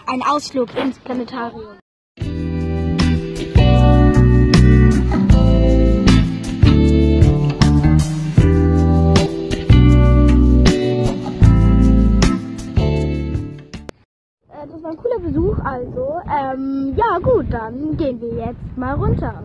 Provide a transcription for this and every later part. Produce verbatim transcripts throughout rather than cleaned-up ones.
ein Ausflug ins Planetarium. Das war ein cooler Besuch, also, ähm, ja gut, dann gehen wir jetzt mal runter.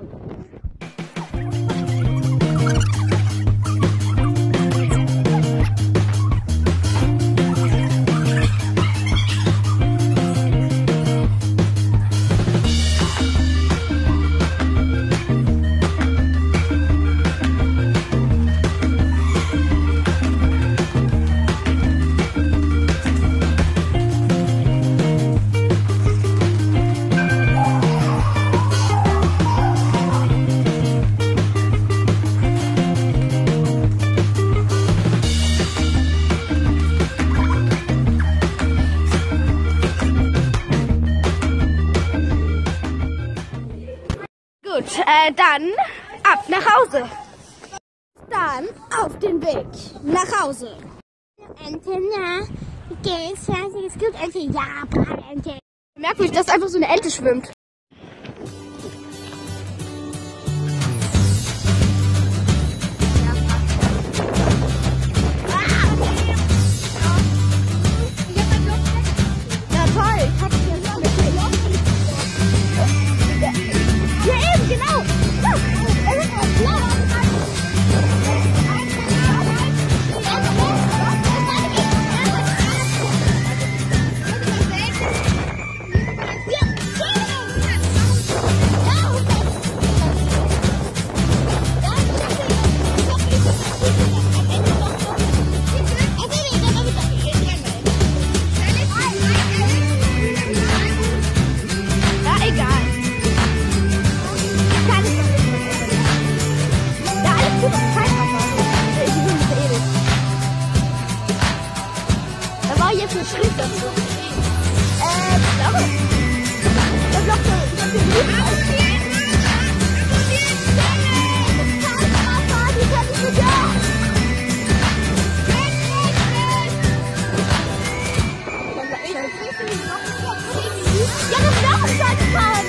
Gut, äh, dann ab nach Hause. Dann auf den Weg nach Hause. Ente, na, wie geht's? Es gibt Ente, ja, Ente. Merkwürdig, dass einfach so eine Ente schwimmt. Ja toll, ich hab's ja schon gesehen. Ja eben, genau. Ja, es ist auch blau. Jetzt ein Schritt dazu. Äh, ich glaube, das ist doch so, ich hab den Lied ja, das ist auch ein Scheißfahrt.